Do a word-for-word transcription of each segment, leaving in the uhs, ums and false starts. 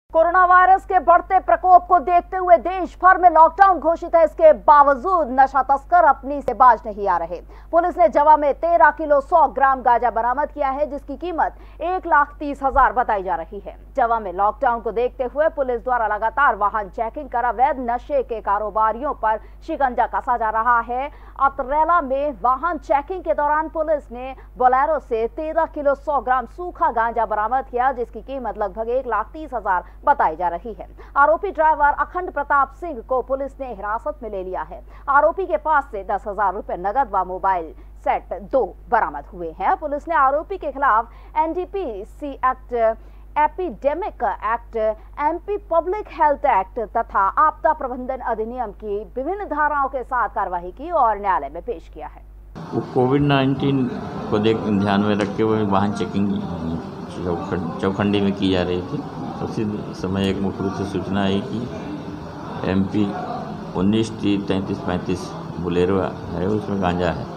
Corona virus के बढ़ते प्रकोप को देखते हुए देश भर में लॉकडाउन घोषित है। इसके बावजूद नशा तस्कर अपनी से बाज नहीं आ रहे। पुलिस ने जवा में तेरह किलो सौ ग्राम गांजा बरामद किया है, जिसकी कीमत एक लाख तीस हजार बताई जा रही है। जवा में लॉकडाउन को देखते हुए पुलिस द्वारा लगातार वाहन चेकिंग कर अवैध नशे के कारोबारियों पर शिकंजा कसा जा रहा है। अतरेला में वाहन चेकिंग के दौरान पुलिस ने बोलेरो से तेरह किलो सौ ग्राम सूखा गांजा बरामद किया, जिसकी कीमत लगभग एक लाख तीस हजार बताई जा रही है। आरोपी ड्राइवर अखंड प्रताप सिंह को पुलिस ने हिरासत में ले लिया है। आरोपी के पास से दस हजार रुपए नगद व मोबाइल सेट दो बरामद हुए हैं। पुलिस ने आरोपी के खिलाफ NDPC act, epidemic act, MP public health act तथा आपदा प्रबंधन अधिनियम की विभिन्न धाराओं के साथ कार्रवाई की और न्यायालय में पेश किया है। वो कोविड नाइन्टीन को देख ध्यान में रखते हुए वाहन चेकिंग चौखंडी में की जा रही थी। उसी समय एक मुख्य रूप से सूचना आई कि एमपी उन्नीस टी तैंतीस पैंतीस बोलेरो है, उसमें गांजा है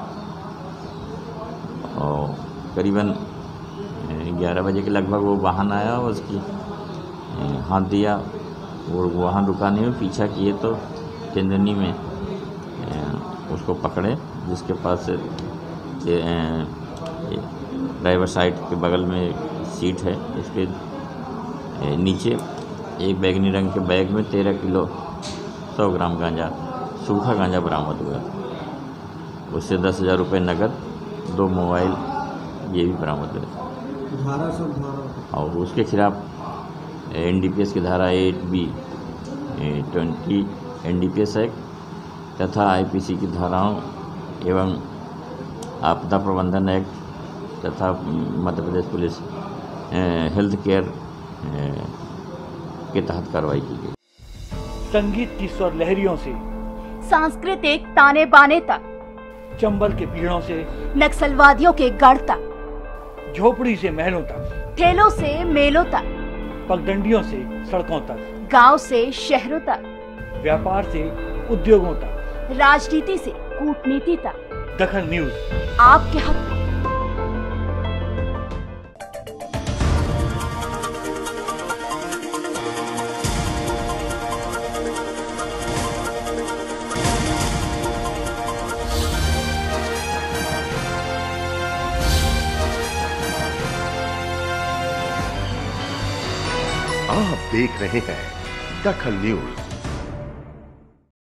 और करीबन ग्यारह बजे के लगभग वो वाहन आया और उसकी हाथ दिया और वाहन रुका नहीं, पीछा किए तो चंदनी में उसको पकड़े, जिसके पास ड्राइवर साइड के बगल में सीट है, उसके नीचे एक बैगनी रंग के बैग में तेरह किलो सौ ग्राम गांजा, सूखा गांजा बरामद हुआ। उससे दस हज़ार रुपये नकद, दो मोबाइल ये भी बरामद हुए। धारा सब धारा और उसके खिलाफ एनडीपीएस की धारा eight B twenty NDPS act तथा आईपीसी की धाराओं एवं आपदा प्रबंधन एक्ट तथा Madhya Pradesh police health care के तहत कार्रवाई की गई। संगीत की स्वर लहरियों से सांस्कृतिक ताने बाने तक, चंबल के पीड़ों से नक्सलवादियों के गढ़ तक, झोपड़ी से महलों तक, ठेलों से मेलों तक, पगडंडियों से सड़कों तक, गांव से शहरों तक, व्यापार से उद्योगों तक, राजनीति से कूटनीति तक, दखल न्यूज आपके हाथ में। आप देख रहे हैं दखल न्यूज।